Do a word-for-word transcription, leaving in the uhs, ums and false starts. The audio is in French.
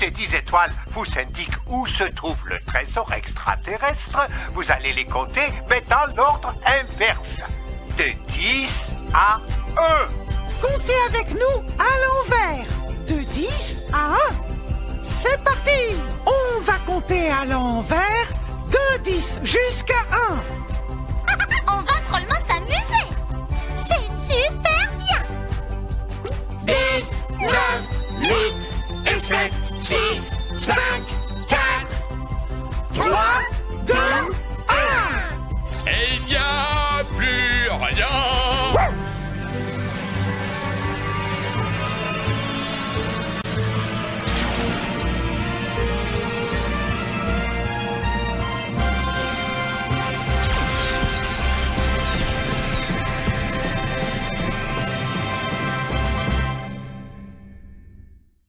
ces dix étoiles vous indiquent où se trouve le trésor extraterrestre, vous allez les compter, mais dans l'ordre inverse. De dix à un. Comptez avec nous à l'envers. De dix à un. C'est parti. On va compter à l'envers de dix jusqu'à un. On va drôlement s'amuser. C'est super bien. dix, neuf, huit et sept, six, cinq, quatre, trois,